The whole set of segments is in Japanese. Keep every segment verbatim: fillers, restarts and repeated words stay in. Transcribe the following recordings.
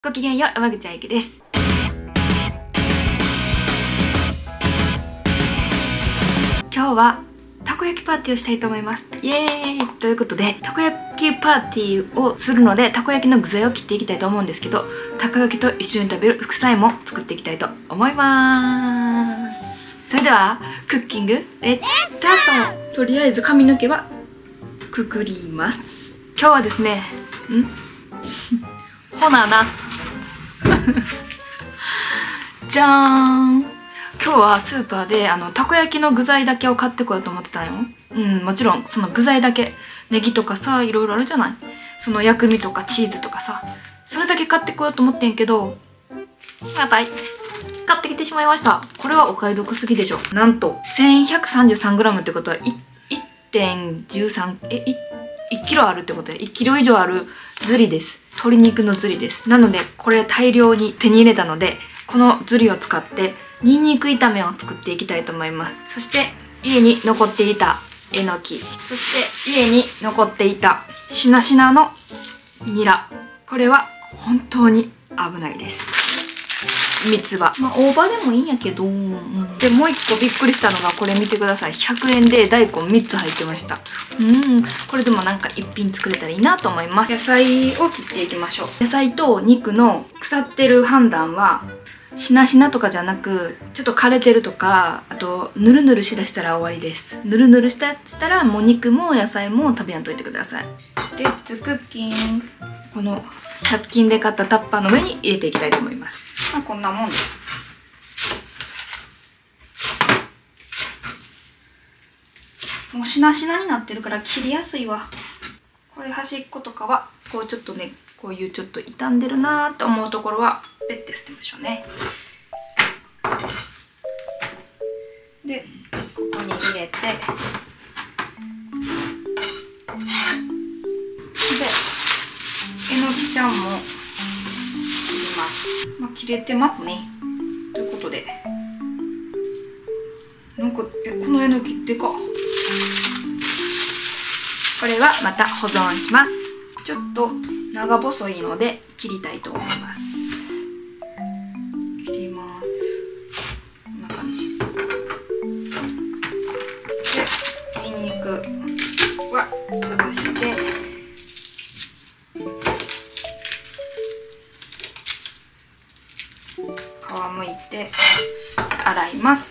ごきげんよう、山口あゆきです。今日はたこ焼きパーティーをしたいと思います。イエーイということで、たこ焼きパーティーをするので、たこ焼きの具材を切っていきたいと思うんですけど、たこ焼きと一緒に食べる副菜も作っていきたいと思います。それではクッキングレッツスタート。とりあえず髪の毛はくくります。今日はですね、んほななじゃーん。今日はスーパーであのたこ焼きの具材だけを買ってこようと思ってたんよ。うん、もちろんその具材だけ、ネギとかさ、いろいろあるじゃない。その薬味とかチーズとかさ、それだけ買ってこようと思ってんけど、あたい買ってきてしまいました。これはお買い得すぎでしょ。なんと せんひゃくさんじゅうさんグラム ってことは いってんいちさん えいいちキロあるってことでいちキロ以上あるズリです。鶏肉のズリです。なのでこれ大量に手に入れたので、このズリを使ってニンニク炒めを作っていきたいと思います。そして家に残っていたえのき、そして家に残っていたしなしなのニラ、これは本当に危ないです。三つ葉、まあ大葉でもいいんやけど、うん、でもう一個びっくりしたのがこれ見てください。ひゃくえんで大根みっつ入ってました。うんこれでもなんか一品作れたらいいなと思います。野菜を切っていきましょう。野菜と肉の腐ってる判断はしなしなとかじゃなく、ちょっと枯れてるとか、あとぬるぬるしだしたら終わりです。ぬるぬるしたしたらもう肉も野菜も食べやんといてください。レッツクッキン、このひゃく均で買ったタッパーの上に入れていきたいと思います。まあこんなもんです。もうしなしなになってるから切りやすいわ。これ端っことかはこうちょっとね、こういうちょっと傷んでるなーって思うところはペッて捨てましょうね。でここに入れて、でえのきちゃんも切ります。まあ切れてますね。ということで、なんかえこのえのきってか、これはまた保存します。ちょっと長細いので切りたいと思います。切ります。こんな感じで、にんにくは潰して皮むいて洗います。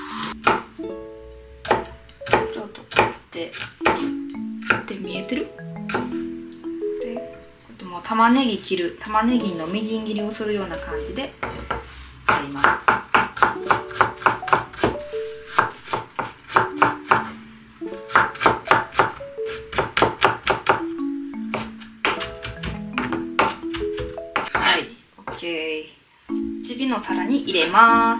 ちょっと切ってで見えてる？でもう玉ねぎ切る、玉ねぎのみじん切りをするような感じでやります。はい、オッケー。ちびの皿に入れます。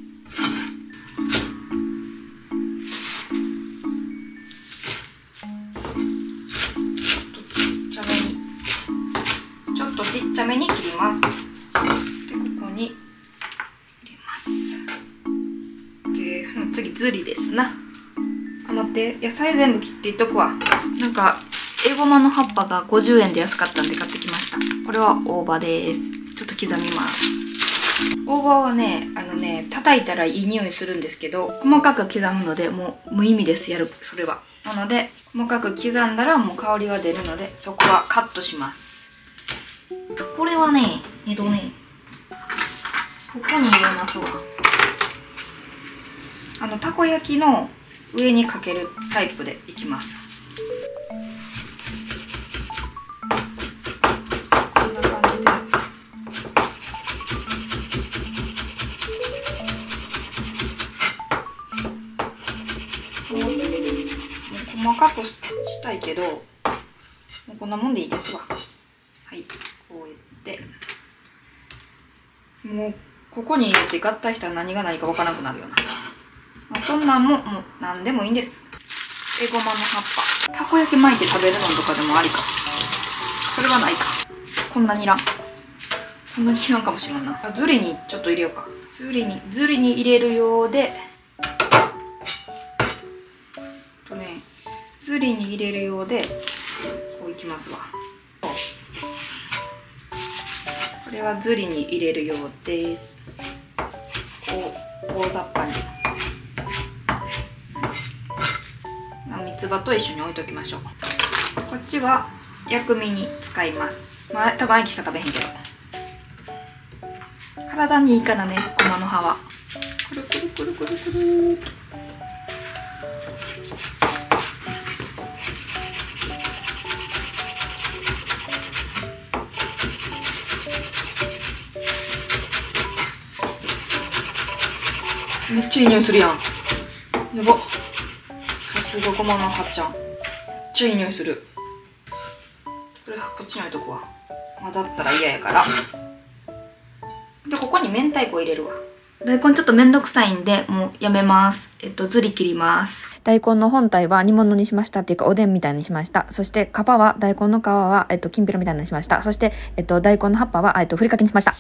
ちっちゃめに切ります。でここに入れます。で次ズリですな。あ、待って、野菜全部切っていっとくわ。なんかエゴマの葉っぱがごじゅうえんで安かったんで買ってきました。これは大葉です。ちょっと刻みます。大葉はね、あのね叩いたらいい匂いするんですけど、細かく刻むのでもう無意味です。やるそれは。なので細かく刻んだらもう香りが出るので、そこはカットします。これはね、えっとね、ここに入れますわ。あのたこ焼きの上にかけるタイプでいきます。こんな感じで。もう細かくしたいけど、もうこんなもんでいいですわ。はい、こうやってもうここに入れて合体したら何が何かわからなくなるような、まあ、そんなんももう何でもいいんです。えごまの葉っぱ、たこ焼き巻いて食べるのとかでもありか。それはないか。こんなにいらん、こんなにいらんかもしれんな。ズリにちょっと入れようか。ズリにズリに入れるようで、とねズリに入れるようでこういきますわ。これはずりに入れるようです。こう大雑把に三つ葉と一緒に置いときましょう。こっちは薬味に使います。まあ多分あいきしか食べへんけど、体にいいからね、ごまの葉は。くるくるくるくるくる。めっちゃいい匂いするやん。やば。さすがごまの葉ちゃん。めっちゃいい匂いする。これはこっちに置いとくわ。混ざったら嫌やから。で、ここに明太子入れるわ。大根ちょっとめんどくさいんで、もうやめます。えっと、ずり切ります。 大根の本体は煮物にしましたっていうかおでんみたいにしました。そして皮は、大根の皮は、えっと、きんぴらみたいにしました。そして、えっと、大根の葉っぱは、えっと、ふりかけにしました。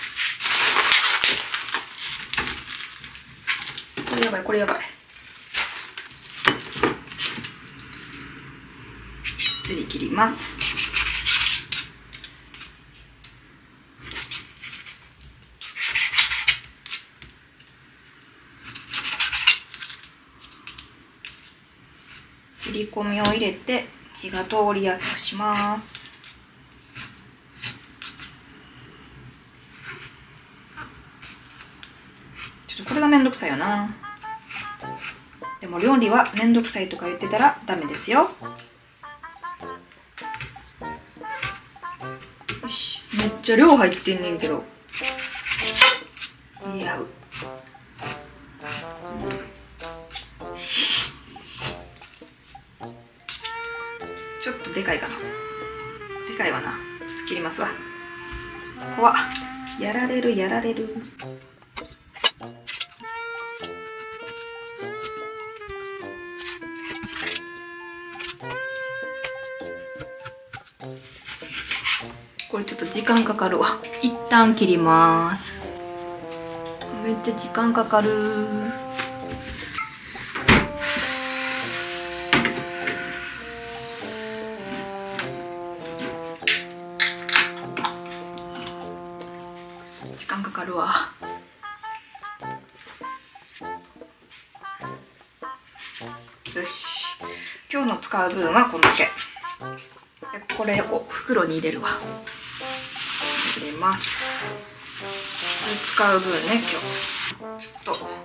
これやばい、これやばい。ずり切ります。切り込みを入れて火が通りやすくします。ちょっとこれがめんどくさいよな。でも料理はめんどくさいとか言ってたらダメですよ。よし、めっちゃ量入ってんねんけど。いやう。ちょっとでかいかな。でかいわな。ちょっと切りますわ。怖っ。やられるやられる。これちょっと時間かかるわ。一旦切ります。めっちゃ時間かかる。時間かかるわ。よし、今日の使う分はこんだけ。これを袋に入れるわ。入れます。これ使う分ね、今日ちょっと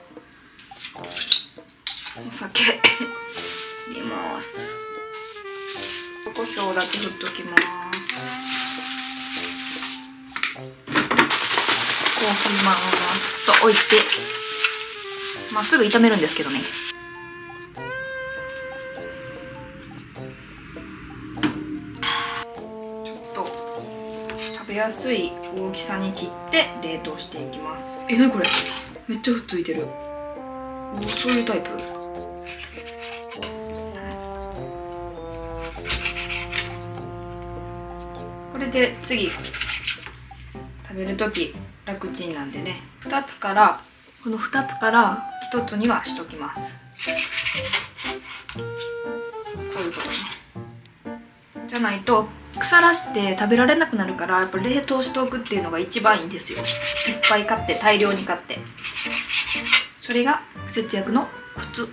お酒入れます。胡椒だけ振っときます。こう振りますと置いて、まあすぐ炒めるんですけどね。食べやすい大きさに切って冷凍していきます。え、なにこれ、めっちゃふっついてる。お、そういうタイプ。これで次食べるとき楽ちんなんでね、ふたつからこのふたつからひとつにはしときます。こういうことね。じゃないと腐らして食べられなくなるから、やっぱ冷凍しておくっていうのが一番いいんですよ。いっぱい買って、大量に買って。それが節約のコツ。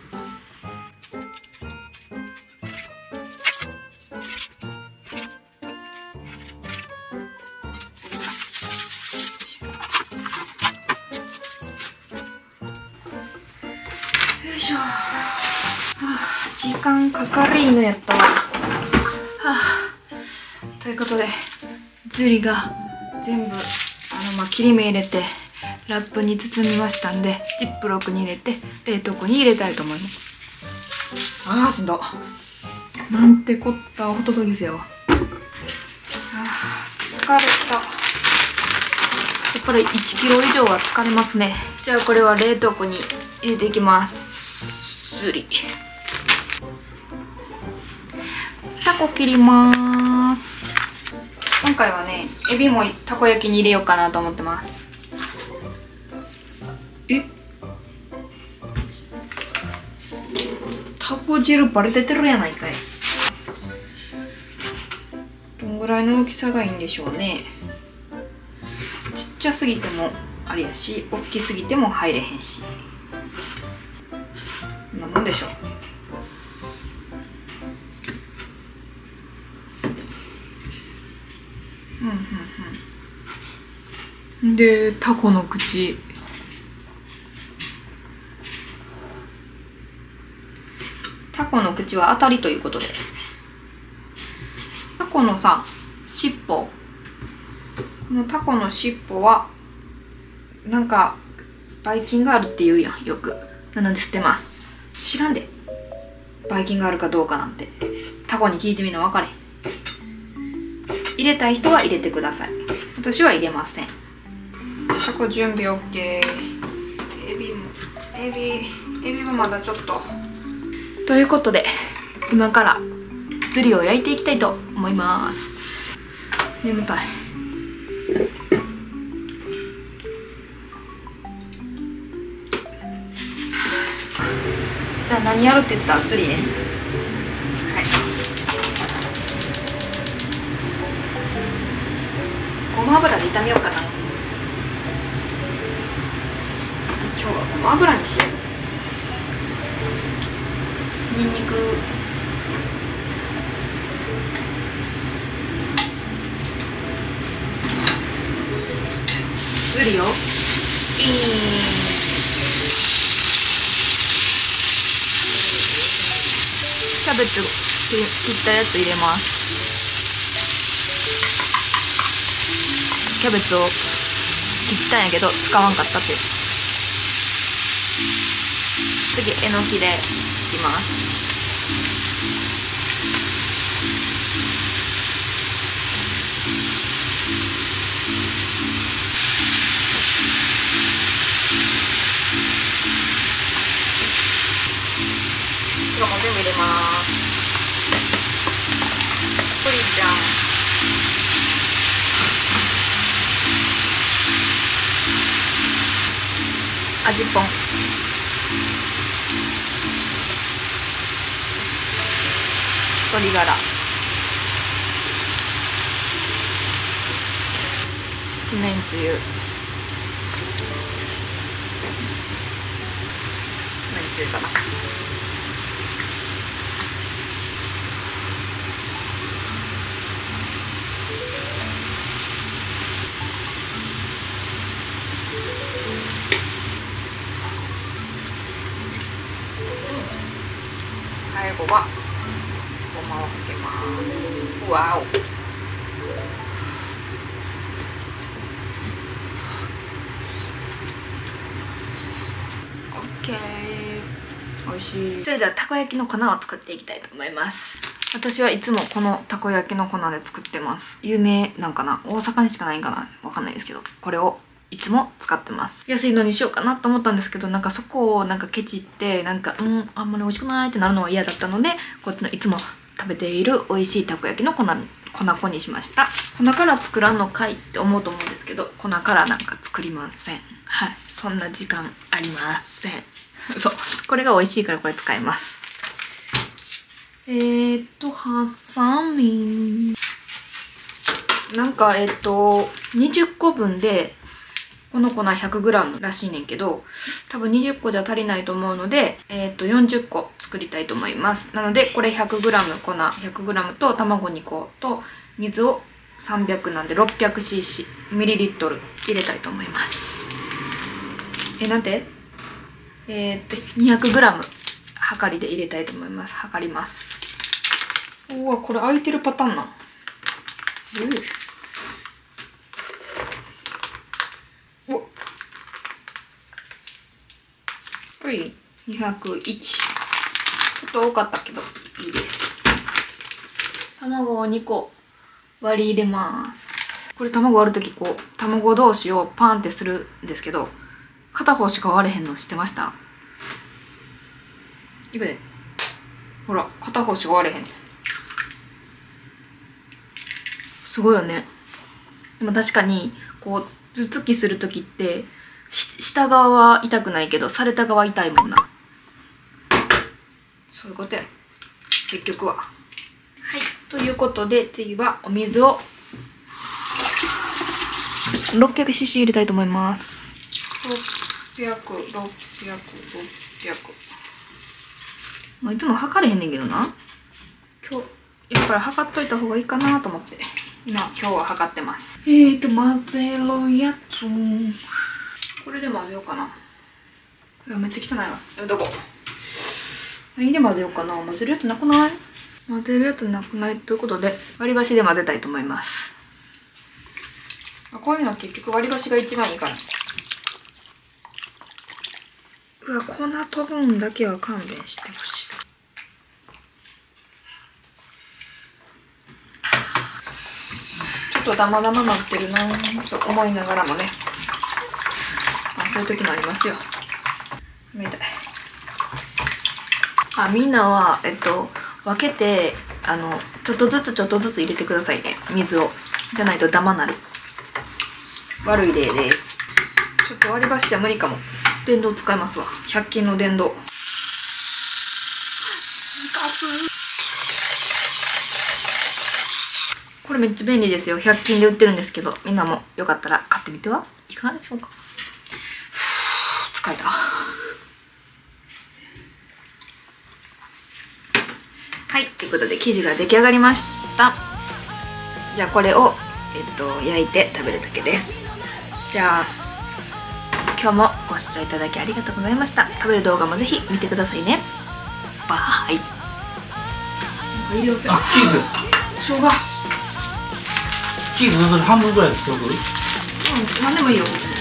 よいしょ。はあ、時間かかるいのやったわ。はあ、ということでずりが全部あの、まあ、切り目入れてラップに包みましたんで、ジップロックに入れて冷凍庫に入れたいと思います。あーしんど。なんてこったホトトギスよ。あー疲れた。やっぱりいちキロ以上は疲れますね。じゃあこれは冷凍庫に入れていきます。ずりタコ切ります。今回はね、エビもたこ焼きに入れようかなと思ってます。え、タコ汁バレててるやないかい。どんぐらいの大きさがいいんでしょうね。 ちゃすぎてもあれやし、大きすぎても入れへんし、こんなもんでしょ。うんうんうん。でタコの口、タコの口は当たりということで、タコのさ尻尾、このタコの尻尾はなんかばい菌があるって言うやん、よく。なので捨てます。知らんで、ばい菌があるかどうかなんて。タコに聞いてみるの分かれへん。入れたい人は入れてください。私は入れません。タコ準備 OK。 エビもエビエビもまだちょっと。ということで今からズリを焼いていきたいと思います。眠たい。じゃあ何やるって言ったらズリね。はい、ごま油で炒めようかな。今日はごま油にしよう。にんにく、ズリをイン、キャベツ切ったやつ入れます。キャベツを切ったんやけど使わんかったっていう。次えのきでいきます。これも全部入れます。プリちゃん、味ぽん、鶏ガラ、めんつゆ、めんつゆかな。最後はごまをかけます。うわお。オッケー、おいしい。それではたこ焼きの粉を作っていきたいと思います。私はいつもこのたこ焼きの粉で作ってます。有名なんかな、大阪にしかないんかな、わかんないですけど、これをいつも使ってます。安いのにしようかなと思ったんですけど、なんかそこをなんかケチってなんかうんあんまり美味しくないってなるのは嫌だったので、こっちのいつも食べている美味しいたこ焼きの粉に粉粉にしました。粉から作らんのかいって思うと思うんですけど、粉からなんか作りません。はい、そんな時間ありません。そう、これが美味しいからこれ使います。えーっとハサミ、なんかえーっとにじゅっこぶんでこの粉 ひゃくグラム らしいねんけど、多分にじゅっこじゃ足りないと思うので、えー、っとよんじゅっこ作りたいと思います。なのでこれ ひゃくグラム 粉 ひゃくグラム と卵にこと水をさんびゃくなんで ろっぴゃくシーシー ミリリットル入れたいと思います。えなんてえー、っと にひゃくグラム はかりで入れたいと思います。測ります。うわ、これ開いてるパターンなん。うわはい、にひゃくいち。ちょっと多かったけどいいです。卵をにこ割り入れます。これ卵割るときこう卵同士をパンってするんですけど、片方しか割れへんの知ってました？いくで。ほら、片方しか割れへん。すごいよね。でも確かにこう頭突きするときって下側は痛くないけどされた側痛いもんな。そういうことや結局は。はい、ということで次はお水をろっぴゃくシーシー 入れたいと思います。ろっぴゃく、ろっぴゃく、ろっぴゃく。まあ、いつも測れへんねんけどな。今日、やっぱり測っといた方がいいかなと思って。今、今日は測ってます。えーと、混ぜろやつ。これで混ぜようかな。いや、めっちゃ汚いわ。やめとこう。何で混ぜようかな。混ぜるやつなくない？混ぜるやつなくないということで、割り箸で混ぜたいと思います。こういうのは結局割り箸が一番いいから。うわ、粉飛ぶんだけは勘弁してほしい。ちょっとダマダマなってるなと思いながらもね、まあ、そういう時もありますよ。みたい。あ、みんなはえっと分けて、あのちょっとずつちょっとずつ入れてくださいね、水を。じゃないとダマなる。悪い例です。ちょっと割り箸じゃ無理かも。電動使いますわ。ひゃく均の電動。これめっちゃ便利ですよ。ひゃく均で売ってるんですけど、みんなもよかったら買ってみてはいかがでしょうか。疲れた。はい、ということで生地が出来上がりました。じゃあこれを、えっと、焼いて食べるだけです。じゃあ今日もご視聴いただきありがとうございました。食べる動画もぜひ見てくださいね。バイ。あ、チーズ。生姜。 チーズ半分ぐらい使う？うん、 何でもいいよ。